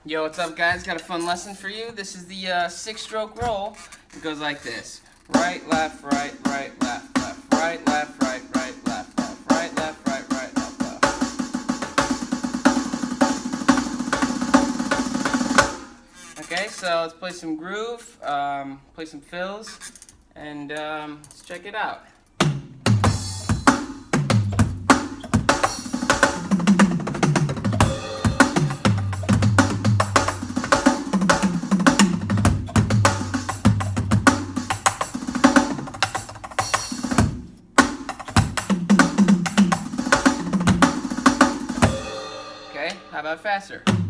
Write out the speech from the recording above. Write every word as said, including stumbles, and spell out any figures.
Yo, what's up guys? Got a fun lesson for you. This is the uh, six stroke roll. It goes like this. Right, left, right, right, left, left, right, left, right, right, left, left, right, left, right, right, left, left. Okay, so let's play some groove, um, play some fills, and um, let's check it out. Okay, how about faster?